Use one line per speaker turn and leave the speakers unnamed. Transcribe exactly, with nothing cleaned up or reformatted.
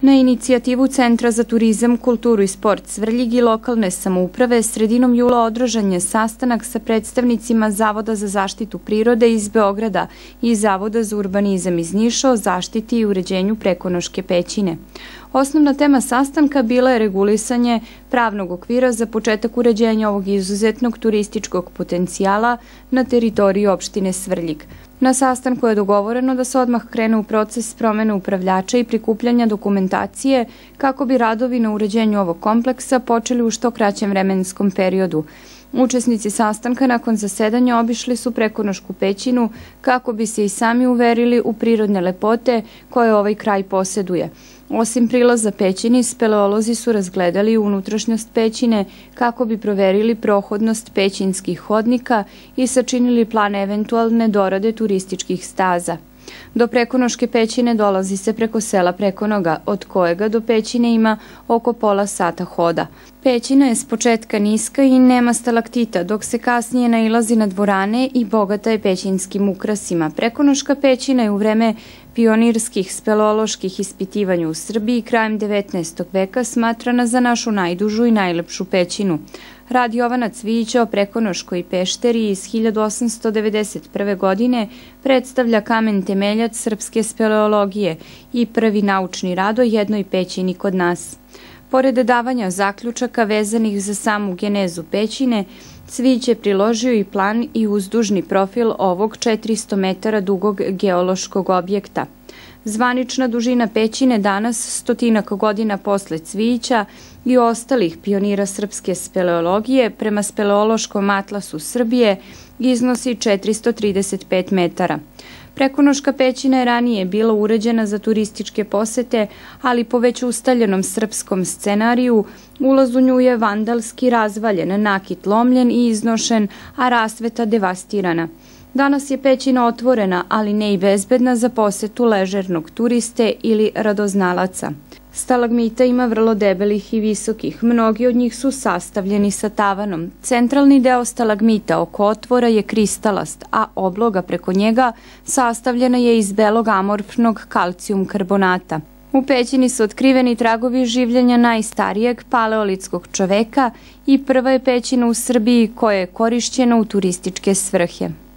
Na inicijativu Centra za turizam, kulturu i sport Svrljig i lokalne samouprave sredinom jula održan je sastanak sa predstavnicima Zavoda za zaštitu prirode iz Beograda i Zavoda za urbanizam iz Niša o zaštiti i uređenju Prekonoške pećine. Osnovna tema sastanka bila je regulisanje pravnog okvira za početak uređenja ovog izuzetnog turističkog potencijala na teritoriji opštine Svrljig. Na sastanku je dogovoreno da se odmah krene u proces promene upravljača i prikupljanja dokumentacije kako bi radovi na uređenju ovog kompleksa počeli u što kraćem vremenskom periodu. Učesnici sastanka nakon zasedanja obišli su Prekonošku pećinu kako bi se i sami uverili u prirodne lepote koje ovaj kraj poseduje. Osim prilaza pećini, speleolozi su razgledali unutrašnjost pećine kako bi proverili prohodnost pećinskih hodnika i sačinili plan eventualne dorade turističkih staza. Do Prekonoške pećine dolazi se preko sela Prekonoga, od kojega do pećine ima oko pola sata hoda. Pećina je s početka niska i nema stalaktita, dok se kasnije nailazi na dvorane i bogata je pećinskim ukrasima. Prekonoška pećina je u vreme pionirskih speleoloških ispitivanja u Srbiji krajem devetnaestog veka smatrana za našu najdužu i najlepšu pećinu. Rad Jovana Cvijića o Prekonoškoj pešteri iz hiljadu osamsto devedeset prve. godine predstavlja kamen temeljac srpske speleologije i prvi naučni rad o jednoj pećini kod nas. Pored davanja zaključaka vezanih za samu genezu pećine, Cvijić je priložio i plan i uzdužni profil ovog četiristo metara dugog geološkog objekta. Zvanična dužina pećine danas, stotinak godina posle Cvijića i ostalih pionira srpske speleologije, prema speleološkom atlasu Srbije, iznosi četiristo trideset pet metara. Prekonoška pećina je ranije bila uređena za turističke posete, ali po već ustaljenom srpskom scenariju ulaz u nju je vandalski razvaljen, nakit lomljen i iznošen, a rasveta devastirana. Danas je pećina otvorena, ali ne i bezbedna za posetu ležernog turiste ili radoznalaca. Stalagmita ima vrlo debelih i visokih, mnogi od njih su sastavljeni sa tavanom. Centralni deo stalagmita oko otvora je kristalast, a obloga preko njega sastavljena je iz belog amorfnog kalcijum karbonata. U pećini su otkriveni tragovi življenja najstarijeg paleolitskog čoveka i prva je pećina u Srbiji koja je korišćena u turističke svrhe.